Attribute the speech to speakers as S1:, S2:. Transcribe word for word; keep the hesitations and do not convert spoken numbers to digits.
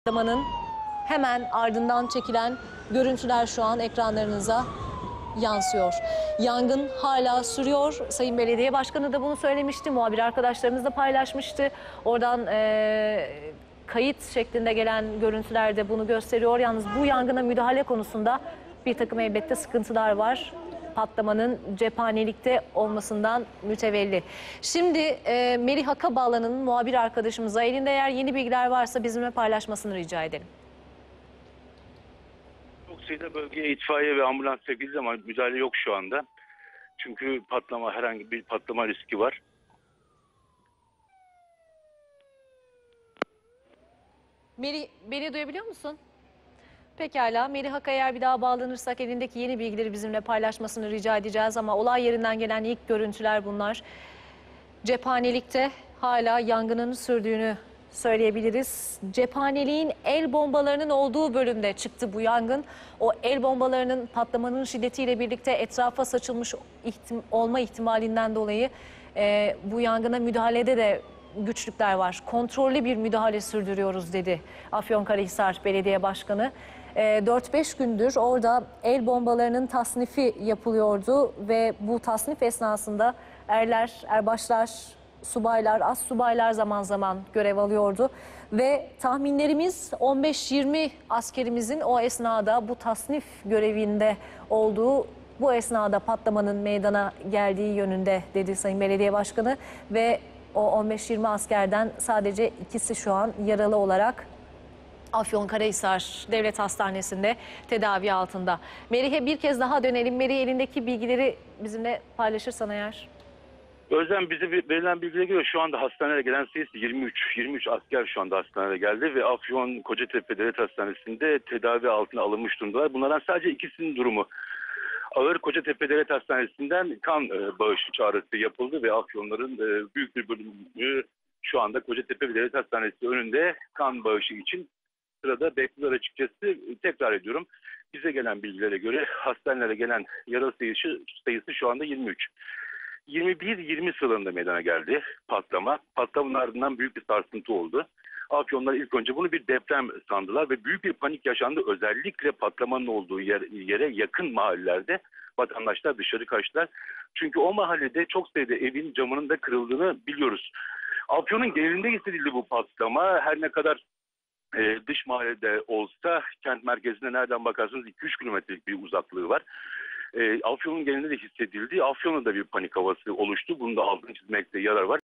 S1: Patlamanın hemen ardından çekilen görüntüler şu an ekranlarınıza yansıyor. Yangın hala sürüyor. Sayın Belediye Başkanı da bunu söylemişti. Muhabir arkadaşlarımız da paylaşmıştı. Oradan e, kayıt şeklinde gelen görüntüler de bunu gösteriyor. Yalnız bu yangına müdahale konusunda bir takım elbette sıkıntılar var. Patlamanın cephanelikte olmasından mütevelli. Şimdi e, Melih Akabalan'ın muhabir arkadaşımıza elinde eğer yeni bilgiler varsa bizimle paylaşmasını rica edelim.
S2: Çok sayıda bölgeye itfaiye ve ambulans sevk ama müdahale yok şu anda. Çünkü patlama, herhangi bir patlama riski var.
S1: Melih, beni duyabiliyor musun? Pekala. Melih Ak'a eğer bir daha bağlanırsak elindeki yeni bilgileri bizimle paylaşmasını rica edeceğiz. Ama olay yerinden gelen ilk görüntüler bunlar. Cephanelikte hala yangının sürdüğünü söyleyebiliriz. Cephaneliğin el bombalarının olduğu bölümde çıktı bu yangın. O el bombalarının patlamanın şiddetiyle birlikte etrafa saçılmış ihtim olma ihtimalinden dolayı e, bu yangına müdahalede de güçlükler var. Kontrollü bir müdahale sürdürüyoruz dedi Afyonkarahisar Belediye Başkanı. E, dört beş gündür orada el bombalarının tasnifi yapılıyordu ve bu tasnif esnasında erler, erbaşlar, subaylar, az subaylar zaman zaman görev alıyordu. Ve tahminlerimiz on beş yirmi askerimizin o esnada bu tasnif görevinde olduğu, bu esnada patlamanın meydana geldiği yönünde dedi Sayın Belediye Başkanı. Ve o on beş yirmi askerden sadece ikisi şu an yaralı olarak Afyonkarahisar Devlet Hastanesi'nde tedavi altında. Melih'e bir kez daha dönelim. Melih, elindeki bilgileri bizimle paylaşırsan eğer.
S2: Özlem, bize verilen bilgiye göre şu anda hastaneye gelen sayısı yirmi üç. yirmi üç asker şu anda hastaneye geldi ve Afyon Kocatepe Devlet Hastanesi'nde tedavi altına alınmış durumdalar. Bunlardan sadece ikisinin durumu ağır. Kocatepe Devlet Hastanesi'nden kan bağışı çağrısı yapıldı ve Afyonların büyük bir bölümü şu anda Kocatepe Devlet Hastanesi önünde kan bağışı için sırada bekliyorlar açıkçası. Tekrar ediyorum, bize gelen bilgilere göre hastanelere gelen yaralı sayısı, sayısı şu anda yirmi üç. yirmi bir yirmi sıralarında meydana geldi patlama. Patlamanın ardından büyük bir sarsıntı oldu. Afyonlar ilk önce bunu bir deprem sandılar ve büyük bir panik yaşandı. Özellikle patlamanın olduğu yer, yere yakın mahallelerde vatandaşlar dışarı kaçtılar. Çünkü o mahallede çok sayıda evin camının da kırıldığını biliyoruz. Afyon'un genelinde hissedildi bu patlama. Her ne kadar e, dış mahallede olsa kent merkezine nereden bakarsanız iki üç kilometrelik bir uzaklığı var. E, Afyon'un genelinde de hissedildi. Afyon'da da bir panik havası oluştu. Bunu da altını çizmekte yarar var.